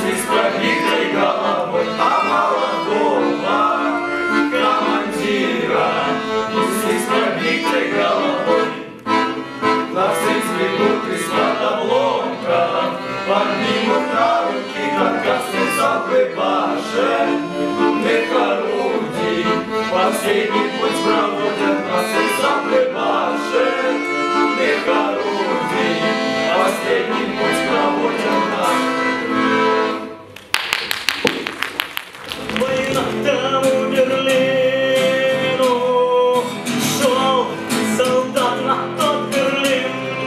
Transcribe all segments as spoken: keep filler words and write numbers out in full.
несли с пробитой головой, а молодого командира несли с пробитой головой. Ловцы сбегут из-под обломков, поднимут на руки каркасные залпы башенных орудий. Последний путь проводят ловцы залпы башенных орудий. Последний путь проводят наши. Война там у Берлину, шел солдат на тот Берлин.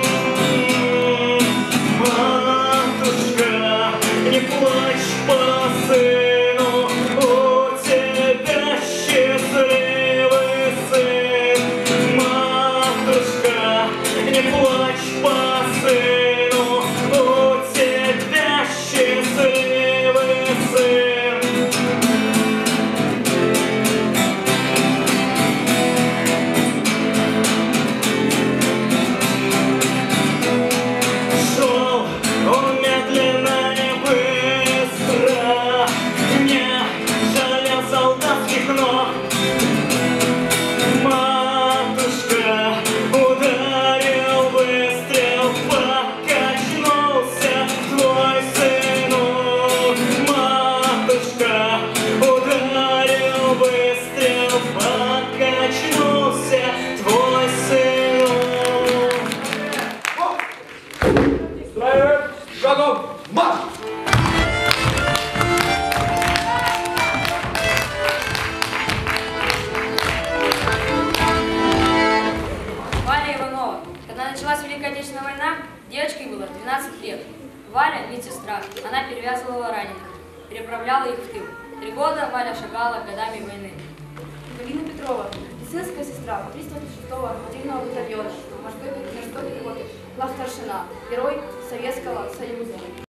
Матушка, не плачь по сыну, у тебя счастливый сын. Матушка, не плачь по сыну, у тебя счастливый сын. Когда началась Великая Отечественная война, девочке было двенадцать лет. Валя, медсестра, она перевязывала раненых, переправляла их в тыл. Три года Валя шагала годами войны. Галина Петрова, медицинская сестра триста шестого отдельного батальона морской пехоты, главстаршина, герой Советского Союза.